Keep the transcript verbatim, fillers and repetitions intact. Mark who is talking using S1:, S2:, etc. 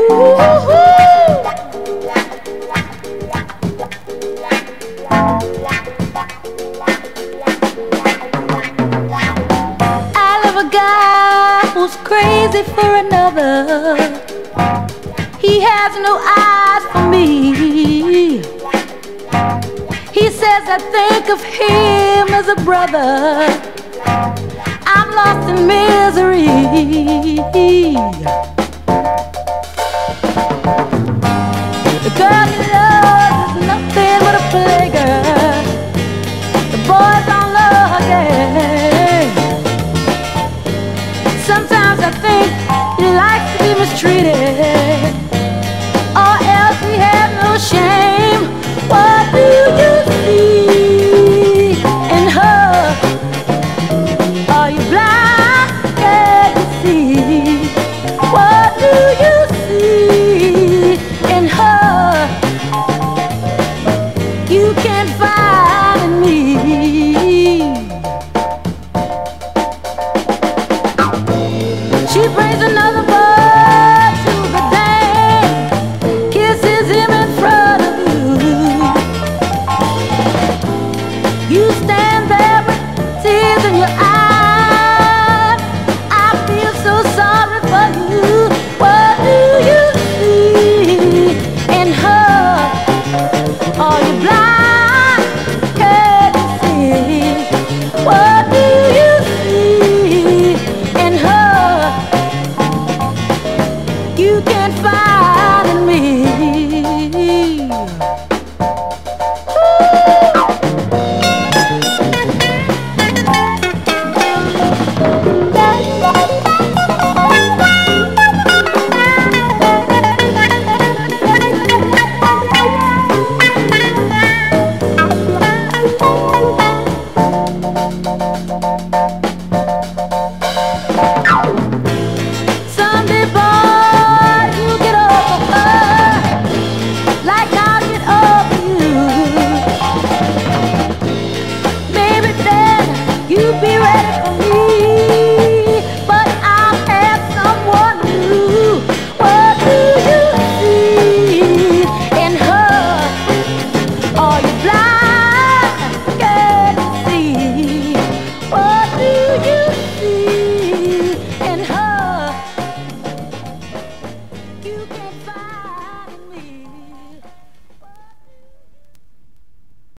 S1: I love a guy who's crazy for another. He has no eyes for me. He says I think of him as a brother. I'm lost in misery. The girl he loves is nothing but a playgirl. The boys don't love her game. Sometimes I think he likes to be mistreated, or else he has no shame. What do you see in her? Are you blind? Can't you see? What do you see in her? You can't find in me. She brings another boy to the dance, kisses him in front of you. You stand there with tears in your eyes. I feel so sorry for you. What do you see in her? Are you blind? Can't you see? What do you see in her? You can't find in me.